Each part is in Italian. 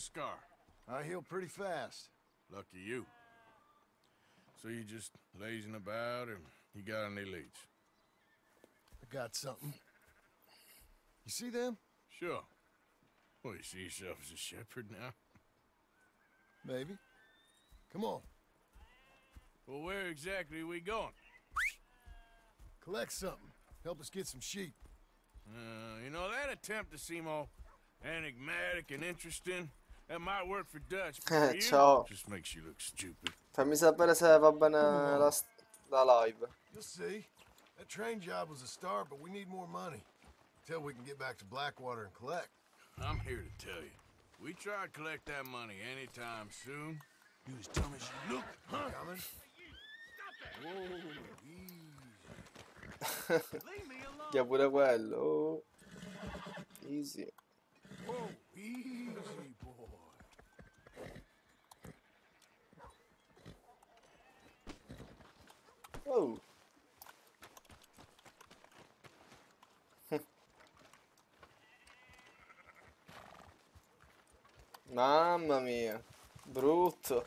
scar? I heal pretty fast. Lucky you. So you just lazing about, or you got any leads? I got something. You see them? Sure. Well, you see yourself as a shepherd now? Maybe. Come on. Well, where exactly are we going? Collect something. Help us get some sheep. You know, that attempt to seem all enigmatic and interesting, that might work for Dutch, but for you, Ciao. just makes you look stupid. Fammi sapere se va bene la live. You'll see. That train job was a start, but we need more money. Until we can get back to Blackwater and collect. I'm here to tell you, we try to collect that money anytime soon. You as dumb as you look, huh? Coming? Whoa, Che pure quello. Oh. Easy. Whoa, easy, boy. Oh. Mamma mia. Brutto.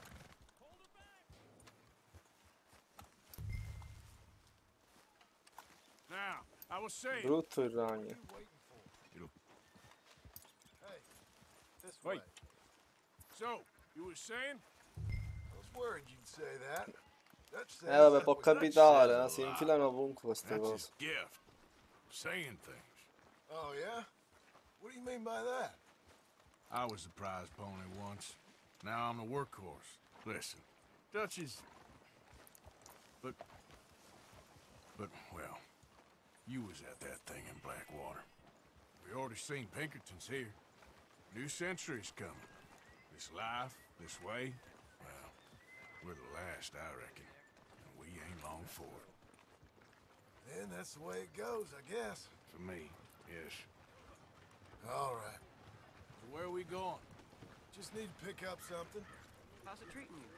Now, I was saying. Brutto il ragno. What are you waiting for? Hey, this Wait. way. So, you were saying? I was worried you'd say that. Dutch says Vabbè, that può was- capitare, si infilano ovunque queste That's cose. his gift. Saying things. Oh, yeah? What do you mean by that? I was the prize pony once. Now I'm the workhorse. Listen, Dutch is... But, well, you was at that thing in Blackwater. We already seen Pinkertons here. New century's coming. This life, this way, well, we're the last, I reckon. And we ain't long for it. Then that's the way it goes, I guess. For me, yes. All right. So where are we going? Just need to pick up something. How's it treating you?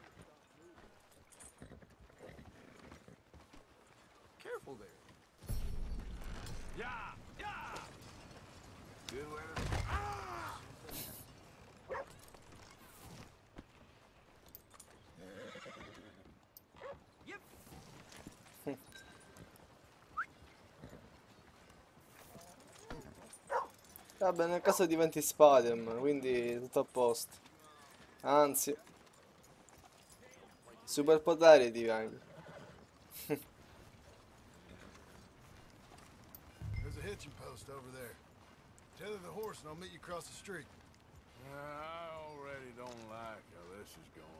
Careful there. Yeah! Yeah! Good weather. Yep. Vabbè, nel caso diventi Spider-Man, quindi tutto a posto. Anzi, superpoteri diventi. There's a hitching post over there. Tether the horse and I'll meet you across the street. I already don't like how this is going.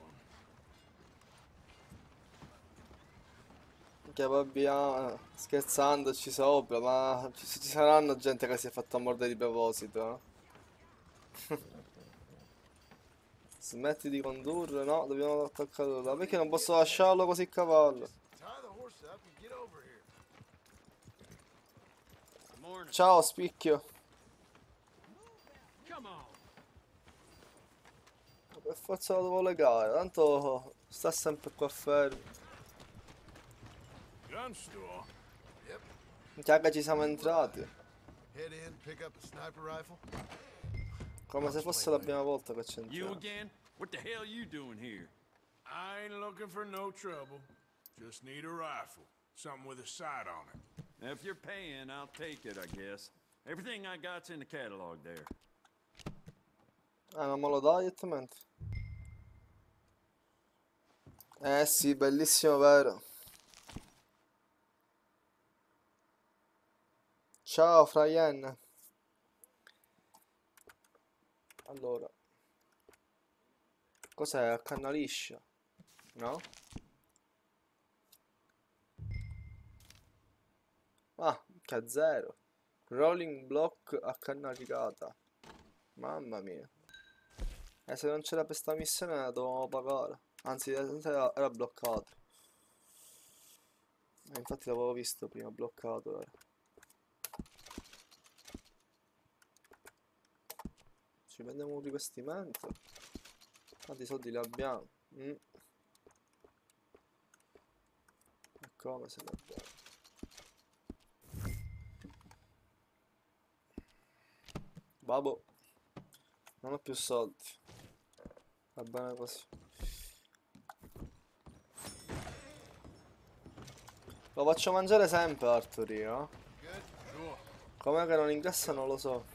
Che abbiamo scherzandoci sopra, ma ci saranno gente che si è fatta mordere di proposito, eh? Smetti di condurre, no, dobbiamo attaccare là. Perché non posso lasciarlo così cavallo? Tie the horse up and get over here. Morning. Ciao spicchio. Come on. Per forza lo devo legare, tanto sta sempre qua fermo. Gun store? Yep. Minchia che ci siamo entrati. Head in, pick up a sniper rifle. Come se fosse la prima volta che ci You entriamo. again? What the hell you doing here? I ain't looking for no trouble. Just need a rifle. Something with a sight on it. Now, if you're paying, I'll take it, I guess. Everything I got's in the catalog there. Ah, non me lo dai direttamente? Eh sì, bellissimo, vero? Ciao, Frayen. Allora. Cos'è? A canna liscia? No? Ah, che zero. Rolling block a canna rigata. Mamma mia. Se non c'era per sta missione la dovevamo pagare. Anzi, era bloccato. Infatti l'avevo visto prima, bloccato era. Ci prendiamo un rivestimento. Quanti soldi li abbiamo? E come se li abbiamo? Babbo, non ho più soldi. Va bene così. Lo faccio mangiare sempre Arthur io. Good? Sure. Com'è che non ingrassa non lo so.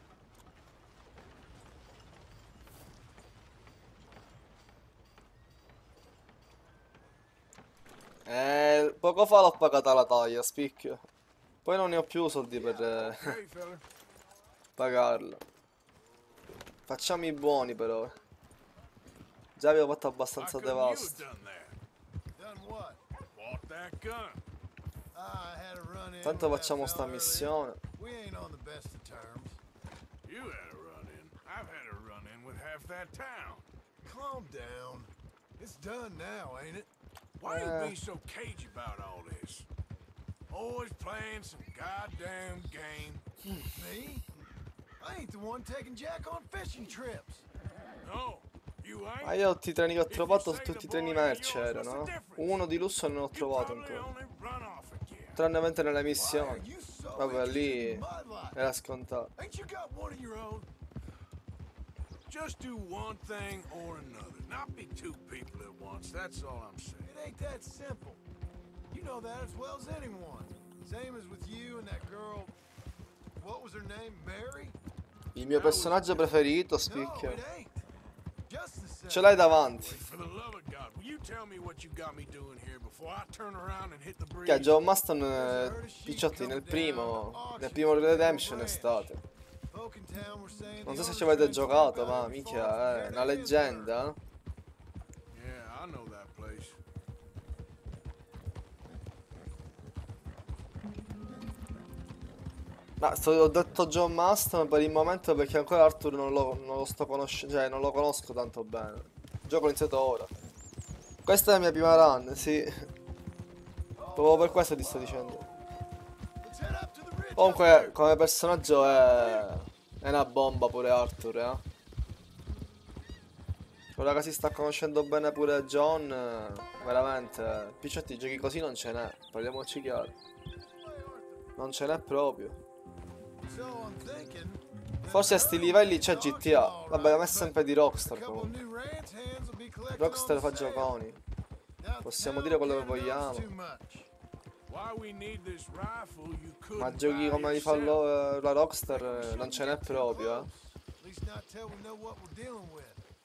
Poco fa l'ho pagata la taglia, spicchio. Poi non ne ho più soldi per Hey, fella. pagarla. Facciamo i buoni però. Già vi ho fatto Why abbastanza couldn't you have devasto. done that? Done what? Bought that gun. I had a run in Tanto with that facciamo sta fella earlier. missione. We ain't on the best of terms. You had a run-in. I've had a run-in with half that town. Calm down. It's done now, ain't it? Why you being so cagey about all this? Always playing some goddamn game. Me? I ain't the one taking Jack on fishing trips. No, you ain't. Ma io tutti i treni che ho trovato, tutti i treni merci erano. Uno di lusso non ho You trovato probably ancora. only run off again. Tranne nelle Why are missioni. you so Vabbè, interested lì in my life? era scontato. Ain't you got one of your own? Just do one thing or another. Not be two people at once. That's all I'm saying. It ain't that simple. You know that as well as anyone. Same as with you and that girl. What was her name? Mary? Il mio personaggio preferito, No, spicchio. it ain't. Just the same. Ce l'hai davanti. For the love of God, will you tell me what you got me doing here before I turn around and hit the breeze? Che John Maston, picciotti, nel primo Redemption è stato. Folk in town were saying Non the so se ci owner avete transferred giocato, value ma fall minchia, from è Van una Allen's leggenda. Yeah, I know that place. Ma ho detto John Maston per il momento perché ancora Arthur non lo sto conoscendo, cioè non lo conosco tanto bene. Il gioco è iniziato ora. Questa è la mia prima run, sì. Proprio per questo ti sto dicendo. Let's head up to the ridge. Comunque, come personaggio è una bomba pure Arthur, Ora che si sta conoscendo bene pure John, veramente, picciotti giochi così non ce n'è, parliamoci chiaro. Non ce n'è proprio. So I'm thinking that Forse a sti livelli c'è GTA. Vabbè, ma è sempre di a Rockstar couple comunque. new ranch hands will be collecting Rockstar on fa the sale. gioconi. Now, Possiamo town dire quello che can't knows vogliamo. too much. Why we need this rifle you couldn't Ma giochi buy come li fa yourself? la Rockstar non ce n'è proprio, At least not till we know what we're dealing with.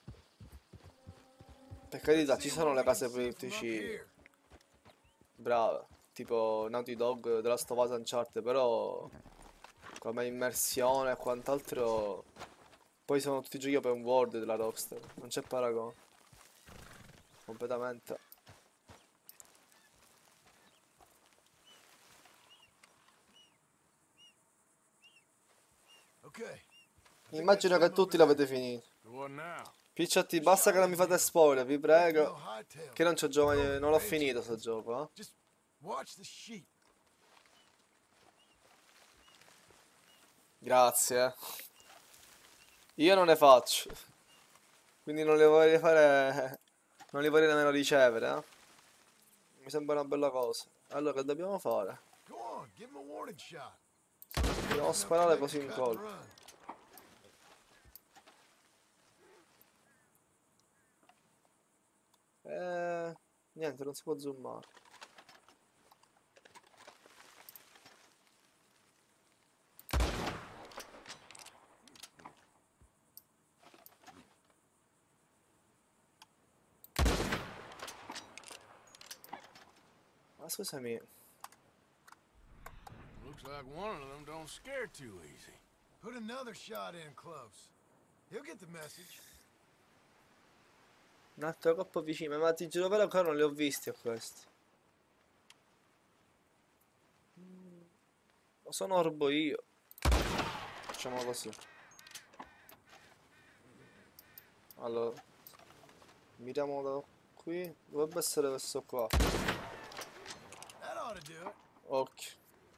Per carità, ci See sono what le we can case see from up produttrici here. brave, tipo Naughty Dog, The Last of Us, Uncharted, però come immersione e quant'altro, poi sono tutti giochi open world della Rockstar, non c'è paragone. Completamente. Okay. Immagino che tutti l'avete finito. So what now? Picciotti, basta che non mi fate spoiler, vi No prego. hightail. Che non c'ho giovane, non l'ho finito sto gioco, Just watch the sheep. Grazie. Io non ne faccio. Quindi non le vorrei fare. Non li vorrei nemmeno ricevere, Mi sembra una bella cosa. Allora, che dobbiamo fare? Go on, give him a warning shot. Dobbiamo sparare così in Cut and colpo. run. Niente, non si può zoomare. Ma scusami, Looks like one of them don't scare too easy. Put another shot in close. He'll get the message. un altro troppo vicino, ma ti giuro vero ancora non li ho visti a questi. Lo sono orbo io. Facciamo così. Allora, miriamo da qui. Dovrebbe essere questo qua. That ought to do it. Occhio.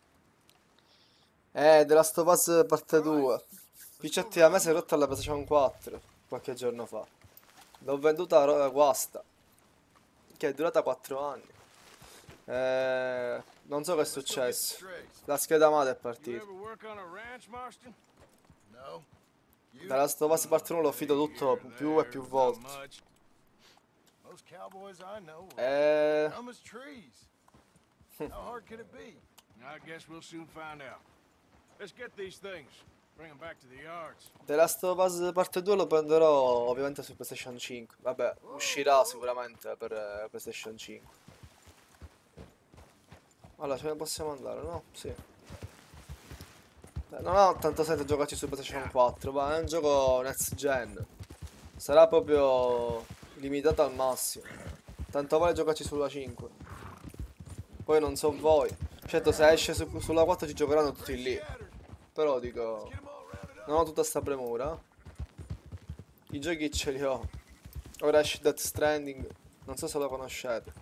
The Last of Us parte 2. Picciotti, a me si è rotta la PlayStation 4 qualche giorno fa. L'ho venduta a guasta, che è durata 4 anni. Non so che è successo. Straight. La scheda madre è You partita. ever work on a ranch, Marston? No. You? Da Last of Us Part 1 l'ho finito tutto più e più Not volte. much. Most cowboys I know are dumb as trees. How hard could it be? I guess we'll soon find out. Let's get these things. Bring them back to the yards. The Last of Us Part 2 lo prenderò ovviamente su PlayStation 5. Vabbè, uscirà sicuramente per PlayStation 5. Allora, ce ne possiamo andare, no? Sì. Non ho tanto senso giocarci su PlayStation 4, ma è un gioco next gen. Sarà proprio limitato al massimo. Tanto vale giocarci sulla 5. Poi non so voi. Certo, se esce sulla 4 ci giocheranno tutti lì. Però dico, non ho tutta sta premura. I giochi ce li ho. Ora esce Death Stranding. Non so se lo conoscete.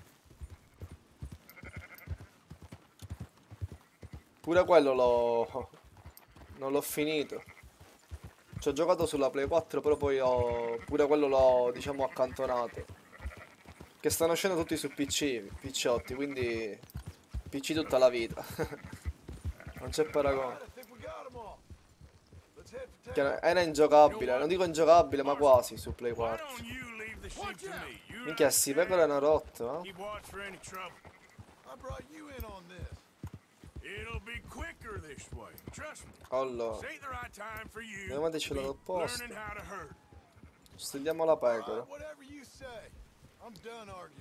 Pure quello non l'ho finito. Ci ho giocato sulla Play 4, però poi pure quello l'ho, diciamo, accantonato. Che stanno uscendo tutti su PC, picciotti, quindi PC tutta la vita. Non c'è paragone. I think we got 'em all. Let's head for Che town. era ingiocabile, non dico ingiocabile, ma quasi su Play Why 4. don't you leave the sheep to me? You Minchia, sti pecore hanno rotto, eh? keep watch for any trouble. I brought you in on this. It'll be quicker this way. Trust me. Allora, This ain't the right time for you Dobbiamo mettercelo to al be posto. learning how to herd. studiamo la All pecora. right, whatever you say. I'm done arguing.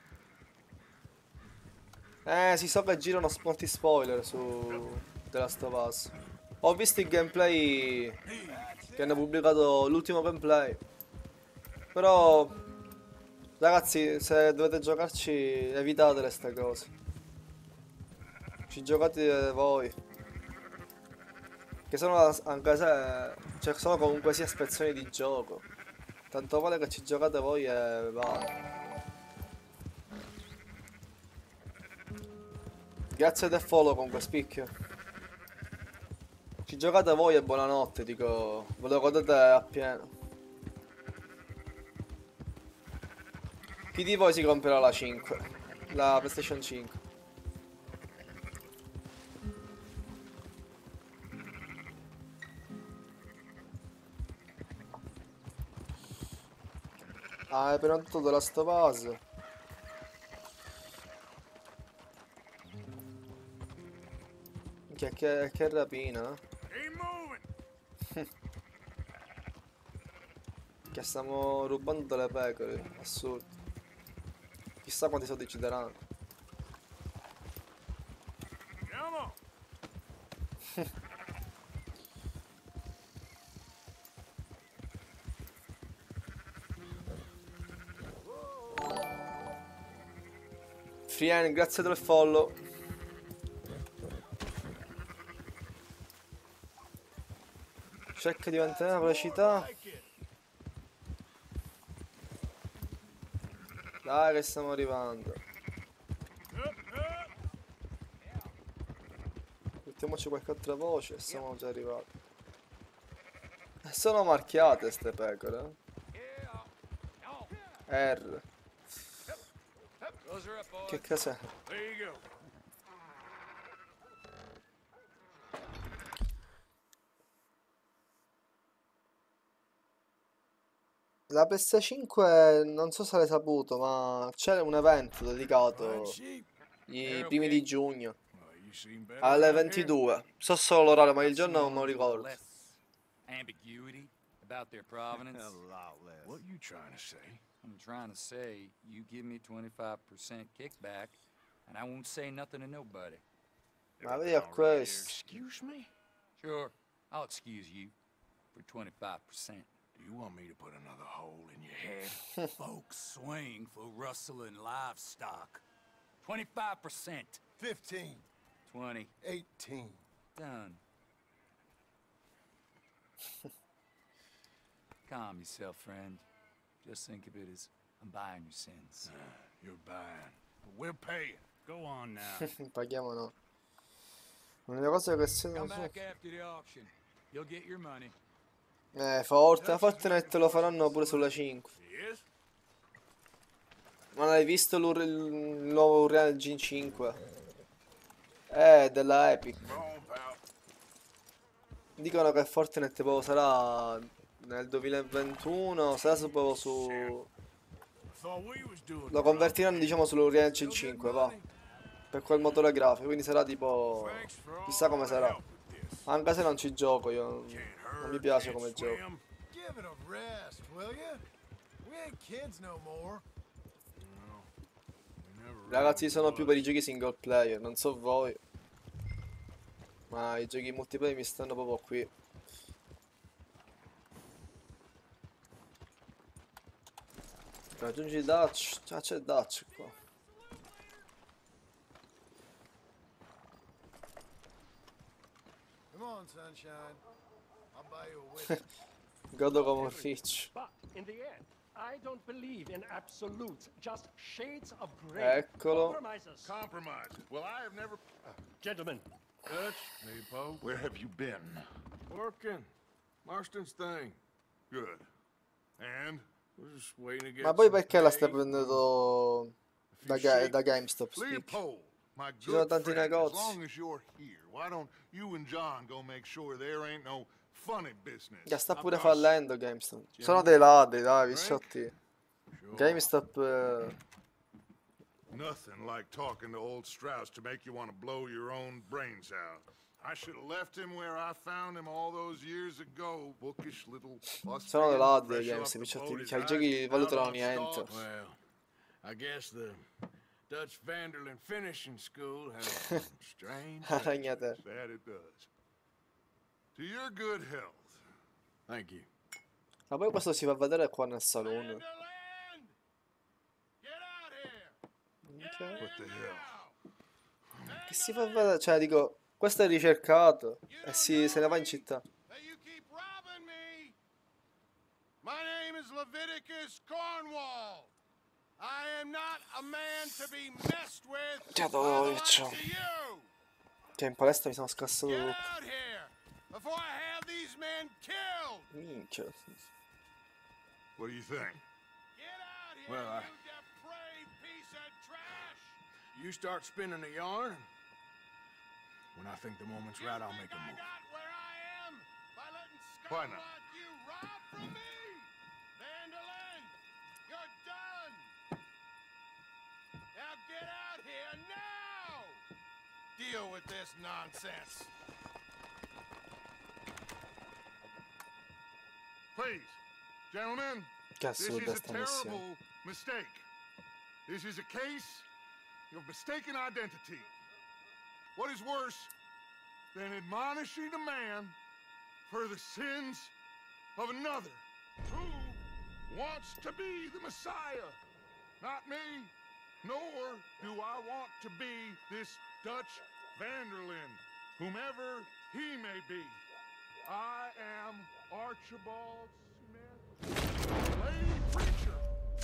Si so che girano molti spoiler su The Last of Us. Ho visto il gameplay che hanno pubblicato, l'ultimo gameplay. Però, ragazzi, se dovete giocarci, evitatele ste cose. Ci giocate voi. Che sono, anche se, cioè, sono comunque sia spezzoni di gioco. Tanto vale che ci giocate voi e va. Grazie del follow comunque, spicchio. Ci giocate voi e buonanotte, dico. Ve lo godete appieno. Chi di voi si comprerà la 5? La PlayStation 5? Ah, hai prenotato The Last of Us? Che rapina, eh? Keep moving. Che stiamo rubando delle pecore, assurdo. Chissà quanti soldi ci daranno. Come on. Frien, grazie del follow. Cerca di mantenere la velocità. Like it. Dai che stiamo arrivando. Up, up. Mettiamoci qualche altra voce e siamo già arrivati. Sono marchiate ste pecore. R. Those are up, boys. Che cos'è? There you go. La PS5 non so se l'hai saputo, ma c'è un evento Fine dedicato sheep. i primi di giugno Well, you seem better alle around here. 22. So solo l'orario, ma il giorno non me lo ricordo. Less ambiguity about their provenance. What you trying to say? I'm trying to say you give me 25% kickback, and I won't say nothing to nobody. Ma vedi a questo. Excuse me? Sure, I'll excuse you for 25%. Do you want me to put another hole in your head? Folks swing for rustling livestock. 25%. 15. 20. 18. Done. Calm yourself, friend. Just think of it as I'm buying your sins. You're buying. But we're paying. Go on now. Paghiamo no. L'unica cosa che se Come back after the auction. You'll get your money. Fortnite lo faranno pure sulla 5. Yes? Ma l'hai visto il nuovo Unreal Engine 5? Della Epic. Come on, pal. Dicono che Fortnite proprio sarà nel 2021, sarà proprio su... Thought we was doing Lo convertiranno diciamo sull'Unreal Engine 5, va. Per quel motore grafico, quindi sarà tipo... Thanks for Chissà all come the sarà. help with this. Anche se non ci gioco, io Can't non mi hurt, piace can't come gioco. swim. Give it a rest, will ya? We ain't kids no more. No, we never Ragazzi, really sono più was. per i giochi single player, non so voi. Ma i giochi multiplayer mi stanno proprio qui. Raggiungi Dutch. Ah, c'è Dutch qua. Come on, sunshine. I'll buy you a whiskey. Godo come rich. But in the end, I don't believe in absolutes, just shades of gray. Eccolo. Compromises. Compromises. Well, I have never. Gentlemen, Dutch, hey, Poe. Where have you been? Working. Marston's thing. Good. And? We're just waiting to get Ma poi some perché la pay stai from prendendo a few shakers. da GameStop? Stick? Leopold, my Ci sono good tanti friend, as negozi. long as you're here, why don't you and John go make sure there ain't no funny business? Che sta pure Of course. fallendo GameStop. Sono dei ladri, dai, Drink? visciotti. Sure. GameStop Nothing like talking to old Strauss to make you want to blow your own brains out. I should have left him where I found him all those years ago. Bookish little sono dei bustrian, ladri fresh GameStop, off the visciotti, boat, perché his ai eyes giochi out valutano on niente. stalks. Well, I guess the Dutch Vanderlyn Finishing School has some strange. Aragnate. That it does. To your good health. Thank you. Ma poi questo si fa vedere qua nel saloon. Vanderlyn! Get out here! Ok. What the hell? Che si fa vedere? Cioè, dico, questo è ricercato. E se ne va in città. That you keep robbing me. My name is Leviticus Cornwall. I am not a man to be messed with. Già by the likes dolce. of you. Che in palestra mi sono scassato Get tutto. out here before I have these men killed. Minchia. What do you think? Get out here, Well, you depraved piece of trash. You start spinning a yarn. When I think the moment's right, I'll make a move. Got where I am by letting Why scum not? like you rob from me. Vanderlyn, you're done. Now get out here now. Deal with this nonsense. Please, gentlemen, Che this assurda is a sta missione. terrible mistake. This is a case of mistaken identity. What is worse than admonishing a man for the sins of another who wants to be the Messiah? Not me, nor do I want to be this Dutch Vanderlyn, whomever he may be. I am Archibald Smith, lay preacher.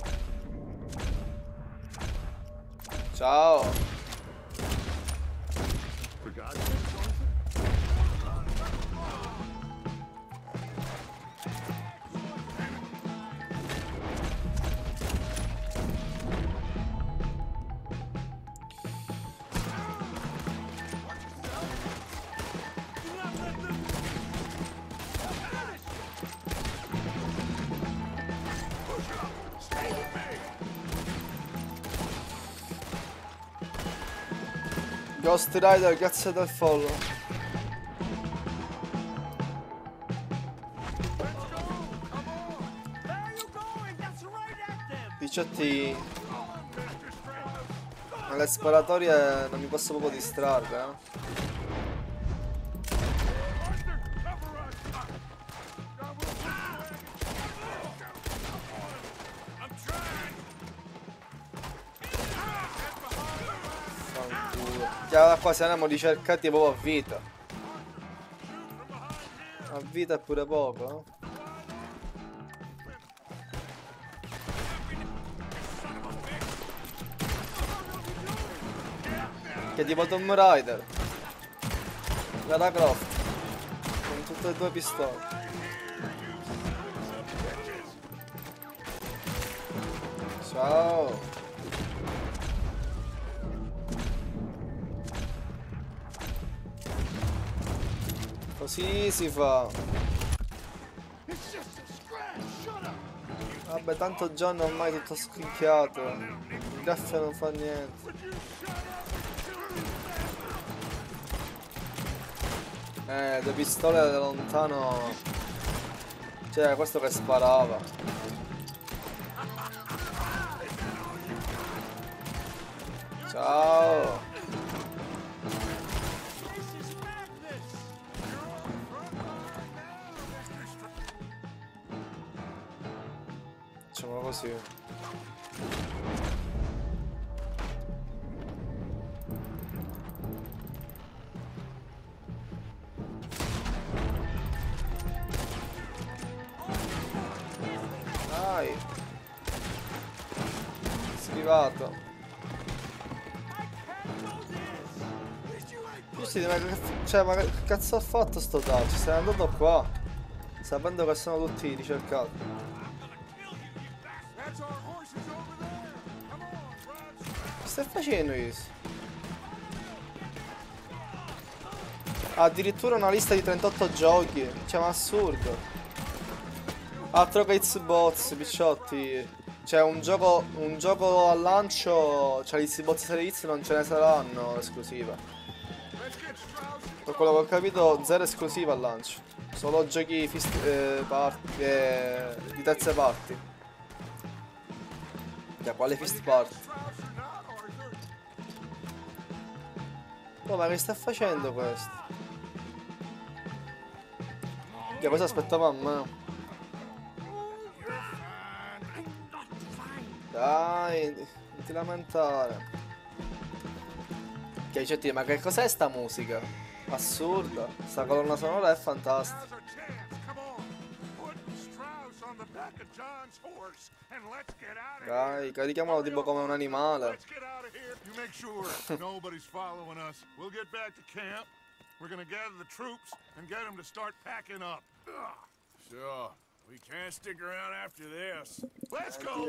Ciao. For God's sake, Jonathan. Ghost Rider, cazzo del follow. Picciotti. Alle sparatorie non mi posso proprio distrarre, eh. Fanculo. Chiara qua siamo ricercati proprio a vita. A vita è pure poco, eh. Che è tipo Tomb Raider. Lara Croft. Con tutte e due pistole. Ciao. Così si fa. It's just a scratch. Shut up. Vabbè, tanto John ormai è tutto schicchiato. Il gaffio non fa niente. Would you shut up? Le pistole da lontano. Cioè, questo che sparava. Ciao. Facciamo così. Dai. Schivato. Giusti, ma che cazzo ha fatto sto Dutch? Se n'è andato qua. Sapendo che sono tutti ricercati. That's our horses over there. Come on, Rod. Che stai facendo questo? Ha addirittura una lista di 38 giochi. Cioè, ma assurdo. Altro che Xbox, picciotti. Cioè, un gioco al lancio. Cioè, gli Xbox Series X non ce ne saranno esclusiva. Let's get Strauss. Per quello che ho capito, zero esclusiva al lancio. Solo giochi di terze parti. Da quale fist party? Strauss or not, Arthur? Oh, ma che sta facendo questo? Che cosa aspettava a me? Dai, non ti lamentare. Che dicetti, ma che cos'è sta musica? Assurda. Sta colonna sonora è fantastica. Now's our chance. Come on. Put Strauss on the back of John's horse and let's get out of here. Dai, carichiamolo tipo come un animale. Let's get out of here. You make sure nobody's following us. We'll get back to camp. We're gonna gather the troops and get them to start packing up. Sure. We can't stick around after this. Let's go.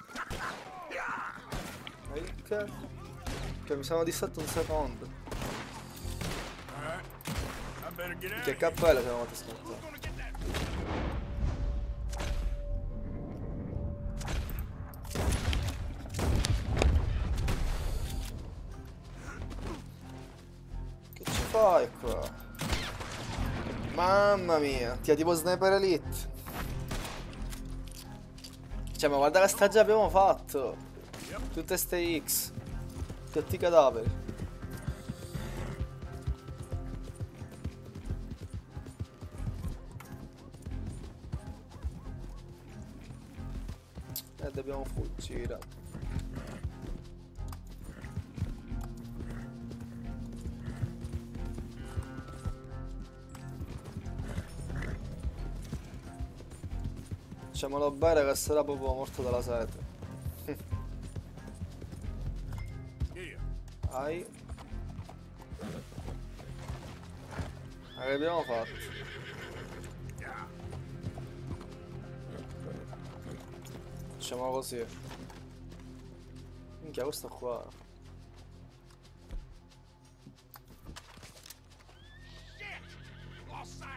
Che mi sono distratto un secondo. Alright. I better get out Che of here. cappello che avevamo scattato. Who's gonna get that? Che ci fai qua? Mamma mia, ti ha tipo Sniper Elite. Cioè, ma guarda che strage abbiamo fatto. Tutte ste X. Tutti i cadaveri. E dobbiamo fuggire. Facciamolo bere che sarà proprio morto dalla sete. Yeah. Ai. Ma che abbiamo fatto? Facciamo così. Minchia, questo qua. Shit! Lost sight